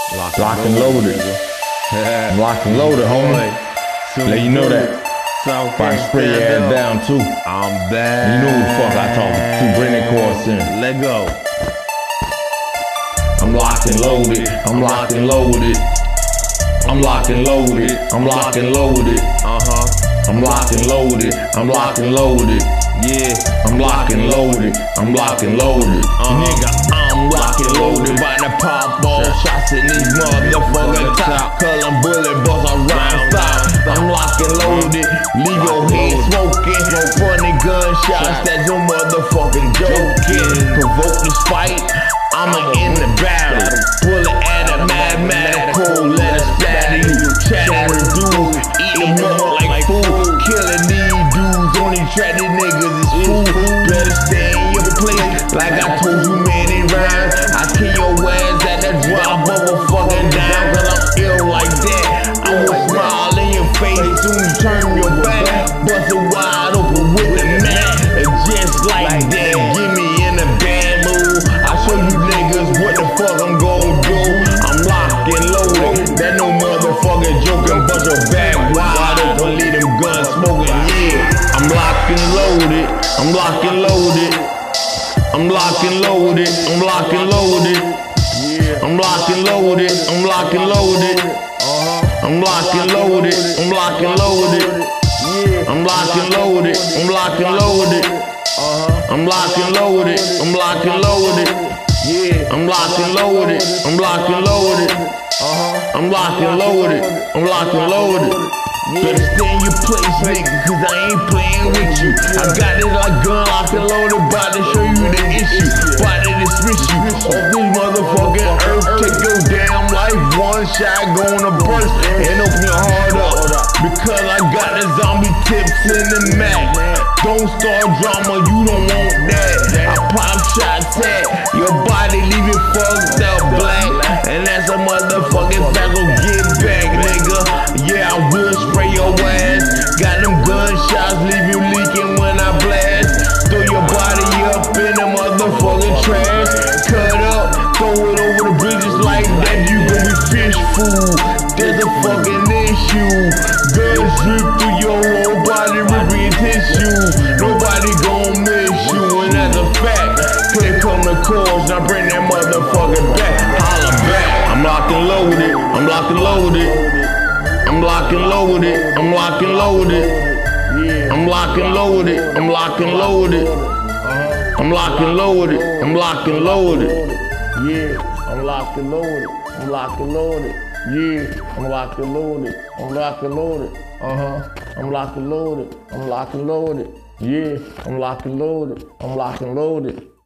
Lock and loaded. I'm locked and loaded, homie. Let you know that. About to spray your ass down too. I'm back. You know who the fuck I talking to. Bring that chorus in. Let go. I'm locked and loaded. I'm locked and loaded. I'm locked and loaded. I'm locked and loaded. I'm locked and loaded. I'm locked and loaded. Yeah. I'm locked and loaded. I'm locked and loaded. Nigga, I'm locked and loaded. About to pop all shots in these motherfucking top. Call them bullet balls around stop. I'm locked and loaded. Leave your head smoking. Funny gunshots that your motherfucking joking. Provoke this fight. I'm in the battle. Bullet at a mathematical. Let us splatter you. Chattering dudes. Eat them up like food. Killing these dudes. Only track these niggas is food. Better stay in your place. Like I told you many rhymes. I kill your ass at that drop motherfucking down. Cause I'm ill like that. I will smile in your face. Soon you turn your back. Bust it wide open with the mat. And just like that. Get me in a bad mood. I'll show you niggas what the fuck I'm gon' do. I'm locked and loaded. That no motherfucking joking. Bust your back wide open. Leave them guns smoking. Yeah. I'm locked and loaded. I'm locked and loaded. I'm locked and loaded. I'm locked and loaded. I'm locked and loaded. I'm locked and loaded. I'm locked and loaded. I'm locked and loaded. I'm locked and loaded. I'm locked and loaded. I'm locked and loaded. I'm locked and loaded. I'm locked and loaded. I'm locked and loaded. I'm locked and loaded. I'm locked and loaded. Better stay in your place, nigga, cause I ain't playing with you. I got it like gun locked and loaded, bout to show you the issue. Bout to dismiss you off this motherfucking earth. Take your damn life, one shot gonna burst and open your heart up. Because I got the zombie tips in the Mac. Don't start drama, you don't want that. I pop shots at your body, leave it fucked up black. And that's a motherfucking fact, go get back, nigga. Yeah, I will spray your ass. Got them gunshots, leave you leaking when I blast. Throw your body up in the motherfucking trash. Cut up, throw it over the bridges like that. You gon' be fish food. There's a fucking issue. Guns drip through your whole body, ripping tissue. Nobody gon' miss you, and that's a fact. Here come the calls, now bring that motherfucker back. Holla back. I'm locked and loaded. I'm locked and loaded. I'm locked and loaded. I'm locked and loaded. I'm locked and loaded. I'm locked and loaded. I'm locked and loaded. I'm locked and loaded. Yeah, I'm locked and loaded. I'm locked and loaded. Yeah, I'm locked and loaded. I'm locked and loaded. I'm locked and loaded. I'm locked and loaded. Yeah, I'm locked and loaded. I'm locked and loaded.